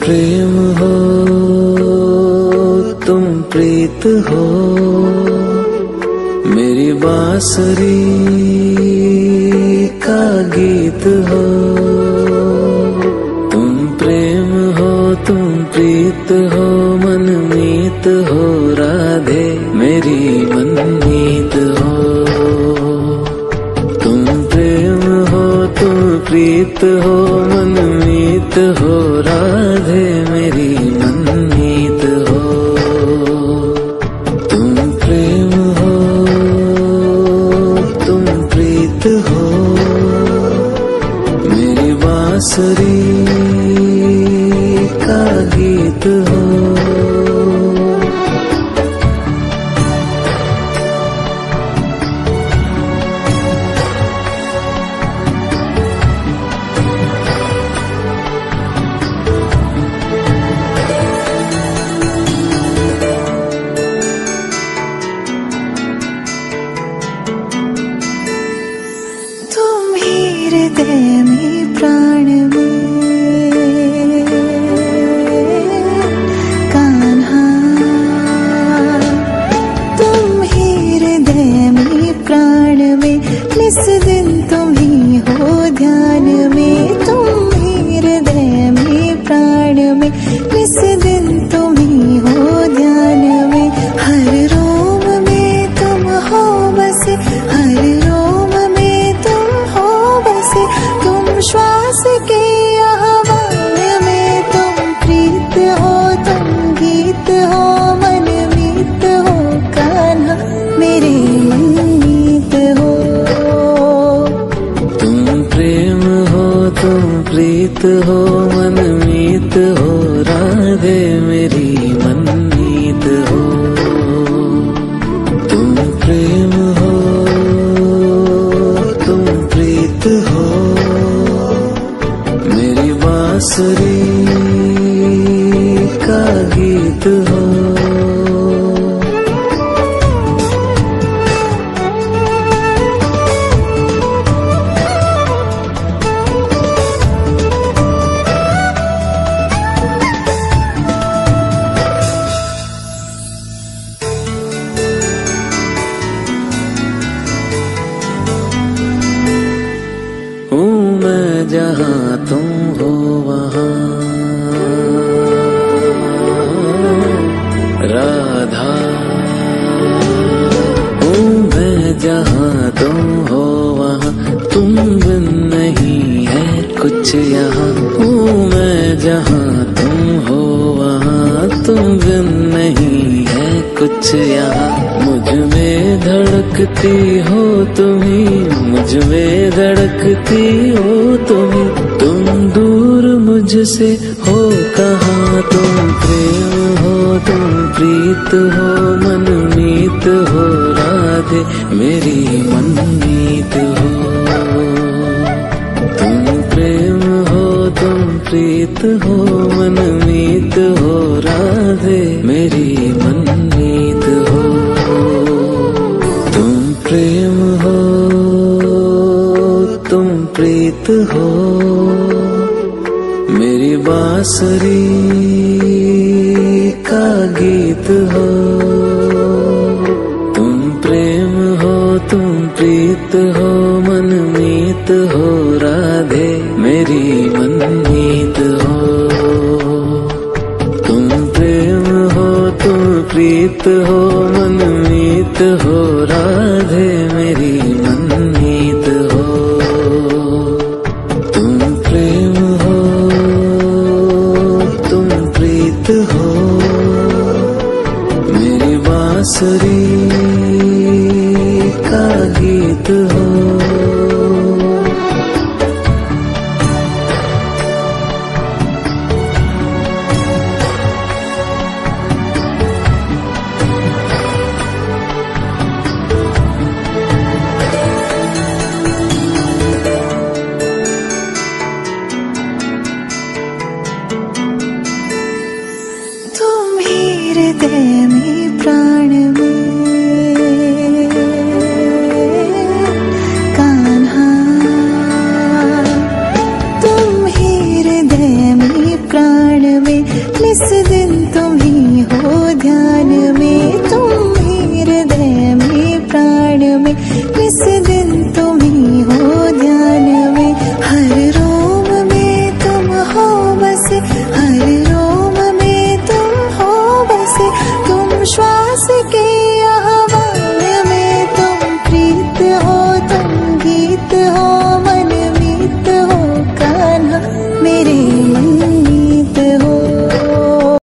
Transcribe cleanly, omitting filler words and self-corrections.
प्रेम हो, तुम प्रीत हो, मेरी बांसुरी का गीत हो। तुम प्रेम हो, तुम प्रीत हो, मनमीत हो, राधे मेरी मनमीत हो। तुम प्रेम हो, तुम प्रीत हो, मनमीत हो, राधे मेरी मनमीत हो। तुम प्रेम हो, तुम प्रीत हो, मेरी बांसुरी का गीत हो। हृदय में प्राण में कान्हा, तुम ही हृदय में प्राण में, निस दिन तुम ही हो ध्यान में। तुम ही हृदय में प्राण में, निस दिन तुम ही हो ध्यान में। हर रोम में तुम हो बसे, हर रोम में तुम हो बसे। तुम श्वास के आह्वान में, तुम प्रीत हो, तुम गीत हो, मनमीत हो, कान्हा मेरे मनमीत हो। तुम प्रेम हो, तुम प्रीत हो, मनमीत हो, राधे मेरी मनमीत हो। तुम प्रेम हो, तुम प्रीत हो, मेरी बांसुरी का गीत हो। मैं जहाँ तुम हो वहाँ राधा हूँ। मैं जहाँ तुम हो वहाँ, तुम बिन नहीं है कुछ यहाँ। हूँ मैं जहाँ तुम हो वहाँ, तुम बिन नहीं है कुछ यहाँ। मुझ में धड़कती हो तुम्ही, मुझ में धड़कती हो तुम्ही। तुम दूर मुझसे हो कहाँ। तुम प्रेम हो, तुम प्रीत हो, मनमीत हो, राधे मेरी मनमीत हो। तुम प्रेम हो, तुम प्रीत हो, मनमीत हो, राधे मेरी मनमीत हो। तुम प्रेम हो, तुम प्रीत हो, मेरी बांसुरी का गीत हो। तुम प्रेम हो, तुम प्रीत हो, मनमीत हो, राधे मेरी मनमीत हो। तुम प्रेम हो, तुम प्रीत हो, मनमीत हो, राधे मेरी